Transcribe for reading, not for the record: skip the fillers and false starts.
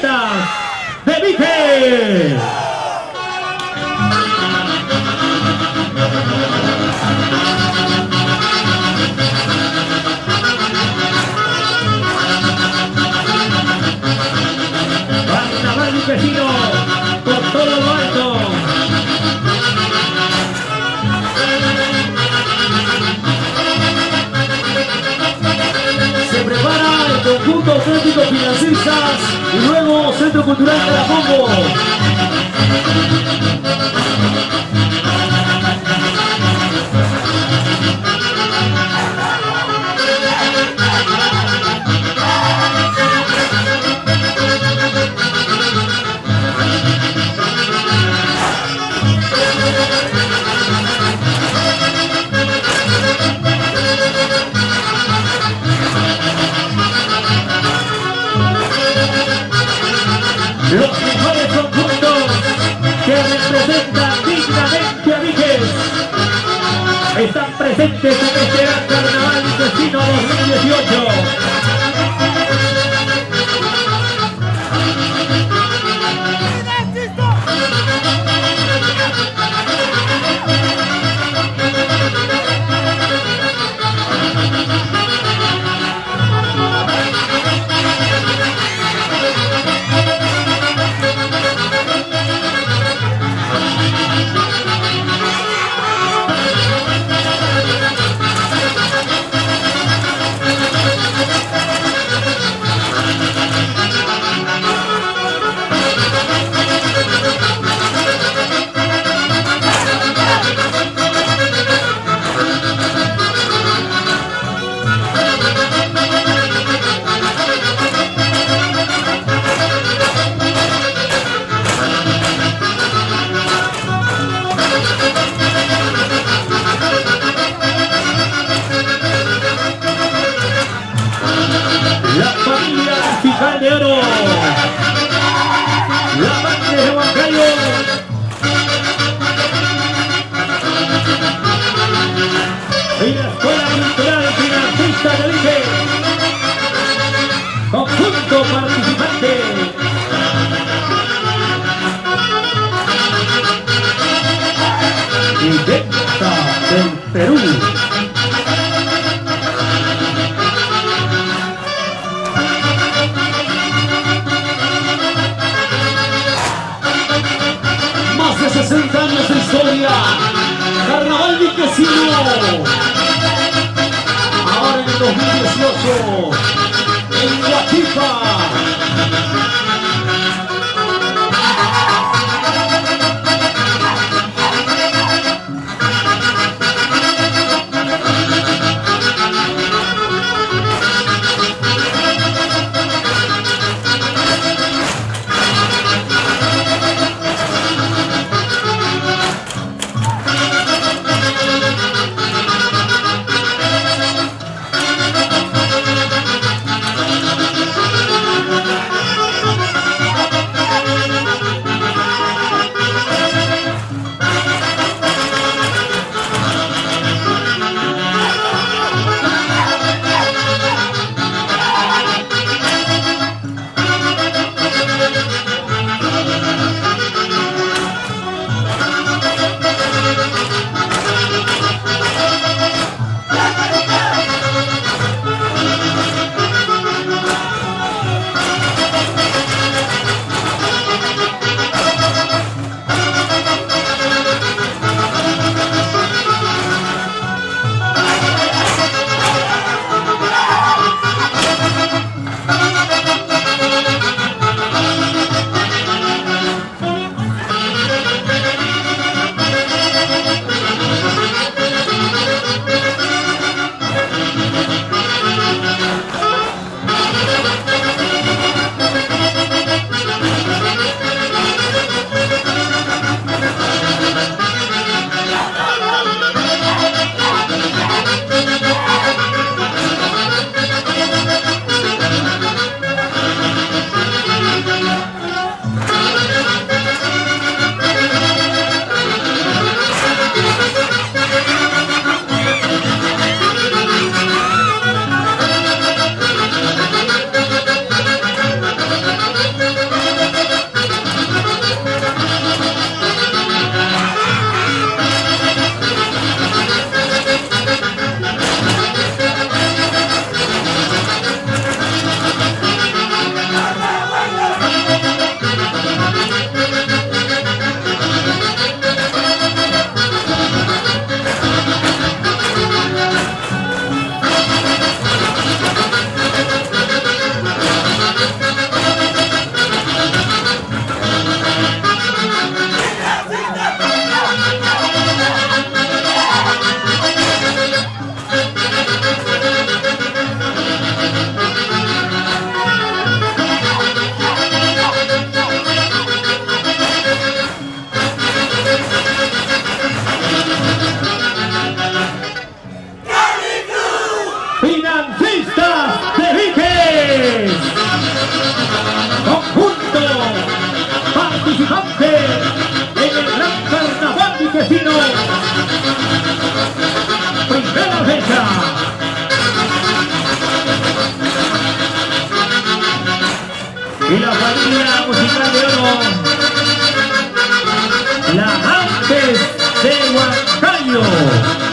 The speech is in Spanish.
Fiestas de Vige. Carnaval Vizquecino por todo lo alto. Se prepara el conjunto Atlético Financistas y luego Centro Cultural Carapongo. Los mejores conjuntos que representan dignamente a Vige están presentes en este gran Carnaval Vizquecino 2018. La familia Fiscal de Oro, la parte de Huancayo, y la Escuela Cultural Financista de Vige, conjunto participante. Y Delta del Perú. Más de 60 años de historia, Carnaval Vizquecino. Ahora en el 2018, en Huachipa. y la familia musical de oro, la Antes de Huancayo.